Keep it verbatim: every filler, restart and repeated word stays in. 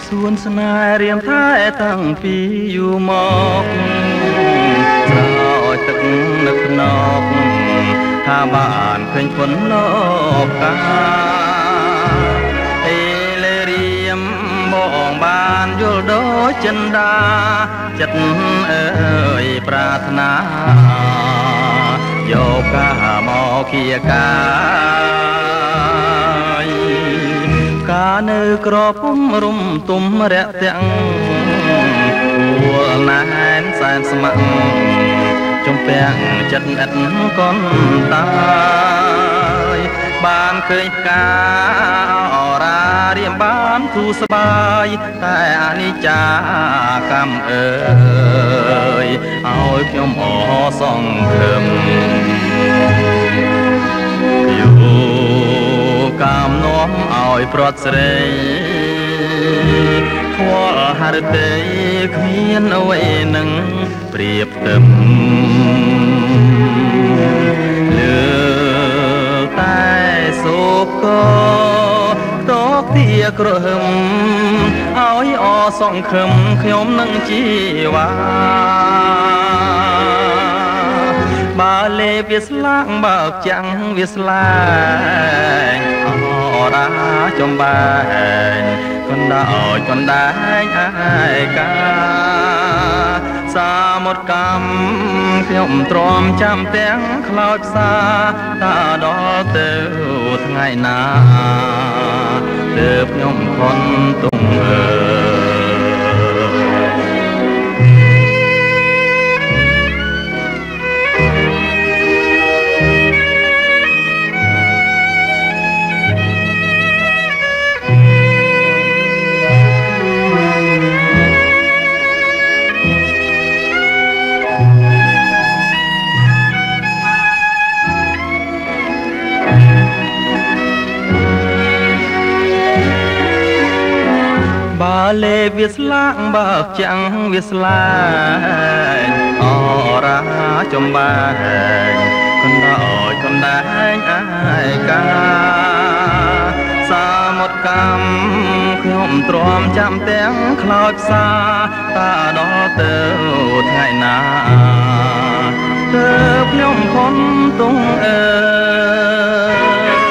សួនស្នេហ៍រៀមថែតាំងពីយូរមកស្រោចទឹកនឹកណកថាបានឃើញប៉ុនណកកាអេលេរៀមបងបានយល់ដូចចិន្តាចិត្តអើយប្រាថ្នាយកកាមកគៀកាកានៅក្រពុំរុំទុំរាក់ទាំងគួរណែនសែនស្ម័គ្រចំពាំងចិត្តឥតកូនតាយបានឃើញផ្កាអរារៀមបានធូរស្បើយតែអនិច្ចាកម្មអើយឲ្យខ្ញុំអសង្ឃឹមកាមនាំឲ្យព្រាត់ស្រីធွာហរតីគ្មានអ្វីនឹងប្រៀបផ្ទឹមលើតែសូកតោកទាក្រហឹមឲ្យអសង្ឃឹមខ្ញុំនឹងជីវ៉ាបើលេវាស្លាងបើចាំងវាស្លាញអរាចំបែងកណ្ដោចកណ្ដែងអាយកាសាមុតកម្មខ្ញុំទ្រាំចាំទាំងខ្លោចផ្សាតាដល់ទៅថ្ងៃណាទើបខ្ញុំខនទុំអើបើលេវាស្លាងបើចាំងវាស្លាញអរាចំបែងកណ្ដោចកណ្ដែងអាយកាសាមុតកម្មខ្ញុំទ្រាំចាំទាំងខ្លោចផ្សាតាដល់ទៅថ្ងៃណាទើបខ្ញុំខំទុំអើ